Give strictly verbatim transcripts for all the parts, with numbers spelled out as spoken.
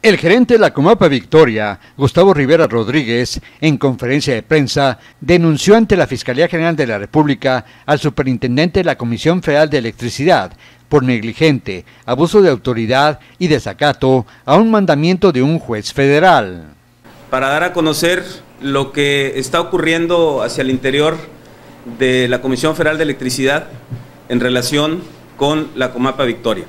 El gerente de la Comapa Victoria, Gustavo Rivera Rodríguez, en conferencia de prensa, denunció ante la Fiscalía General de la República al superintendente de la Comisión Federal de Electricidad por negligente, abuso de autoridad y desacato a un mandamiento de un juez federal. Para dar a conocer lo que está ocurriendo hacia el interior de la Comisión Federal de Electricidad en relación con la Comapa Victoria.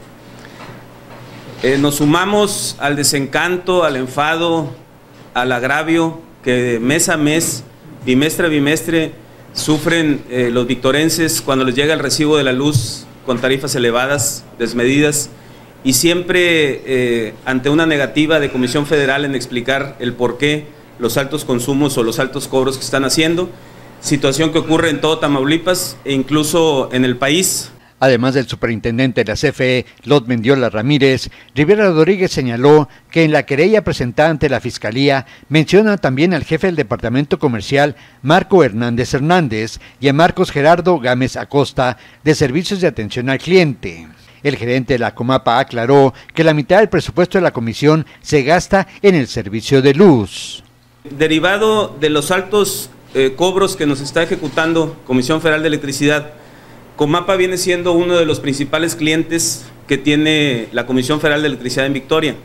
Eh, nos sumamos al desencanto, al enfado, al agravio que mes a mes, bimestre a bimestre, sufren eh, los victorenses cuando les llega el recibo de la luz con tarifas elevadas, desmedidas, y siempre eh, ante una negativa de Comisión Federal en explicar el por qué los altos consumos o los altos cobros que están haciendo, situación que ocurre en todo Tamaulipas e incluso en el país. Además del superintendente de la C F E, Lot Mendiola Ramírez, Rivera Rodríguez señaló que en la querella presentada ante la Fiscalía menciona también al jefe del Departamento Comercial, Marco Hernández Hernández, y a Marcos Gerardo Gámez Acosta, de Servicios de Atención al Cliente. El gerente de la Comapa aclaró que la mitad del presupuesto de la comisión se gasta en el servicio de luz. Derivado de los altos eh, cobros que nos está ejecutando Comisión Federal de Electricidad, Comapa viene siendo uno de los principales clientes que tiene la Comisión Federal de Electricidad en Victoria.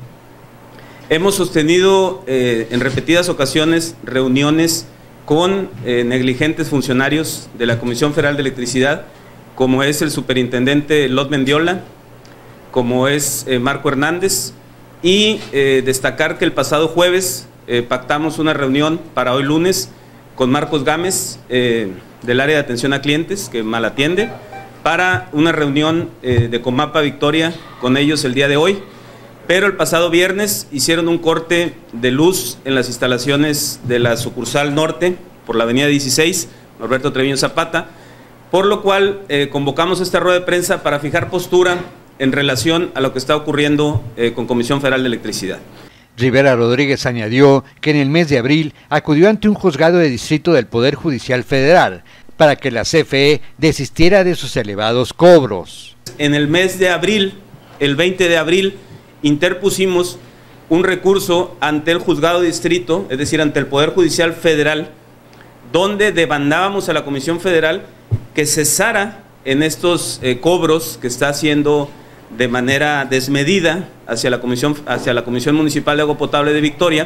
Hemos sostenido eh, en repetidas ocasiones reuniones con eh, negligentes funcionarios de la Comisión Federal de Electricidad, como es el superintendente Lot Mendiola, como es eh, Marco Hernández, y eh, destacar que el pasado jueves eh, pactamos una reunión para hoy lunes con Marcos Gámez, eh, del área de atención a clientes, que mal atiende, para una reunión eh, de Comapa Victoria con ellos el día de hoy, pero el pasado viernes hicieron un corte de luz en las instalaciones de la sucursal norte, por la avenida dieciséis, Norberto Treviño Zapata, por lo cual eh, convocamos esta rueda de prensa para fijar postura en relación a lo que está ocurriendo eh, con Comisión Federal de Electricidad. Rivera Rodríguez añadió que en el mes de abril acudió ante un juzgado de distrito del Poder Judicial Federal para que la C F E desistiera de sus elevados cobros. En el mes de abril, el veinte de abril, interpusimos un recurso ante el juzgado de distrito, es decir, ante el Poder Judicial Federal, donde demandábamos a la Comisión Federal que cesara en estos eh, cobros que está haciendo de manera desmedida hacia la Comisión, hacia la Comisión Municipal de Agua Potable de Victoria,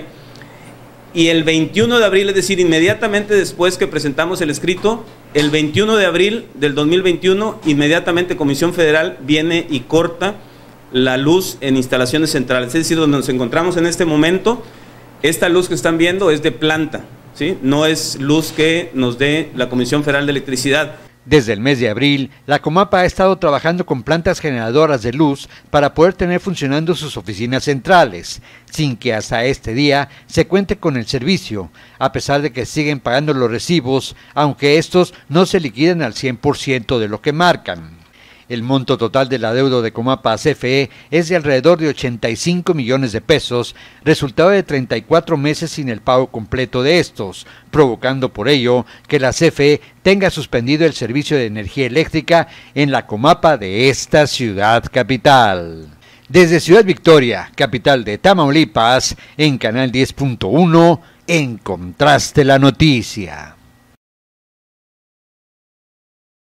y el veintiuno de abril, es decir, inmediatamente después que presentamos el escrito, el veintiuno de abril del dos mil veintiuno, inmediatamente Comisión Federal viene y corta la luz en instalaciones centrales, es decir, donde nos encontramos en este momento. Esta luz que están viendo es de planta, ¿sí? No es luz que nos dé la Comisión Federal de Electricidad. Desde el mes de abril, la Comapa ha estado trabajando con plantas generadoras de luz para poder tener funcionando sus oficinas centrales, sin que hasta este día se cuente con el servicio, a pesar de que siguen pagando los recibos, aunque estos no se liquidan al cien por ciento de lo que marcan. El monto total del adeudo de Comapa a C F E es de alrededor de ochenta y cinco millones de pesos, resultado de treinta y cuatro meses sin el pago completo de estos, provocando por ello que la C F E tenga suspendido el servicio de energía eléctrica en la Comapa de esta ciudad capital. Desde Ciudad Victoria, capital de Tamaulipas, en Canal diez punto uno, en Contraste la Noticia.